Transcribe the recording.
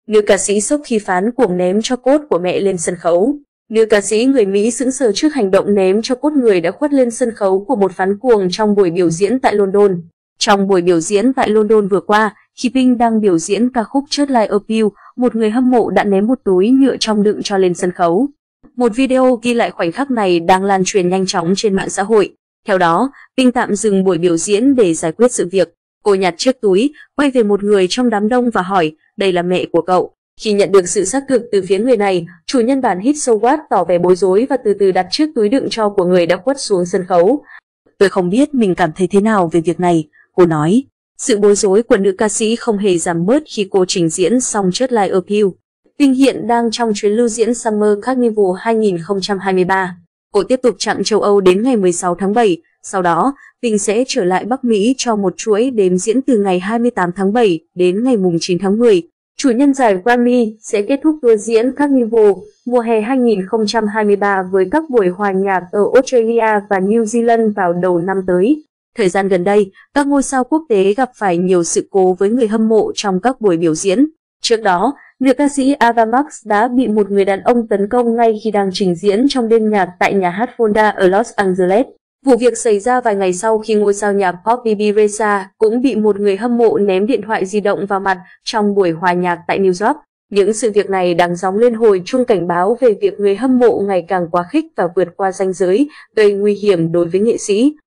Nữ ca sĩ sốc khi phán cuồng ném tro cốt của mẹ lên sân khấu. Nữ ca sĩ người Mỹ sững sờ trước hành động ném tro cốt người đã khuất lên sân khấu của một phán cuồng trong buổi biểu diễn tại London. Trong buổi biểu diễn tại London vừa qua, khi Pink đang biểu diễn ca khúc Just Like a Pill, một người hâm mộ đã ném một túi nhựa trong đựng tro lên sân khấu. Một video ghi lại khoảnh khắc này đang lan truyền nhanh chóng trên mạng xã hội. Theo đó, Pink tạm dừng buổi biểu diễn để giải quyết sự việc. Cô nhặt chiếc túi, quay về một người trong đám đông và hỏi, đây là mẹ của cậu. Khi nhận được sự xác thực từ phía người này, chủ nhân bản hit So What tỏ vẻ bối rối và từ từ đặt chiếc túi đựng tro của người đã khuất xuống sân khấu. Tôi không biết mình cảm thấy thế nào về việc này, cô nói. Sự bối rối của nữ ca sĩ không hề giảm bớt khi cô trình diễn xong Just Like a Pill. Pink hiện đang trong chuyến lưu diễn Summer Carnival 2023. Cô tiếp tục chặng châu Âu đến ngày 16 tháng 7, sau đó Pink sẽ trở lại Bắc Mỹ cho một chuỗi đêm diễn từ ngày 28 tháng 7 đến ngày 9 tháng 10. Chủ nhân giải Grammy sẽ kết thúc tour diễn Carnival mùa hè 2023 với các buổi hòa nhạc ở Australia và New Zealand vào đầu năm tới. Thời gian gần đây, các ngôi sao quốc tế gặp phải nhiều sự cố với người hâm mộ trong các buổi biểu diễn. Trước đó, nữ ca sĩ Ava Max đã bị một người đàn ông tấn công ngay khi đang trình diễn trong đêm nhạc tại nhà hát Fonda ở Los Angeles. Vụ việc xảy ra vài ngày sau khi ngôi sao nhạc pop Bebe Rexha cũng bị một người hâm mộ ném điện thoại di động vào mặt trong buổi hòa nhạc tại New York. Những sự việc này đang gióng lên hồi chuông cảnh báo về việc người hâm mộ ngày càng quá khích và vượt qua ranh giới, gây nguy hiểm đối với nghệ sĩ.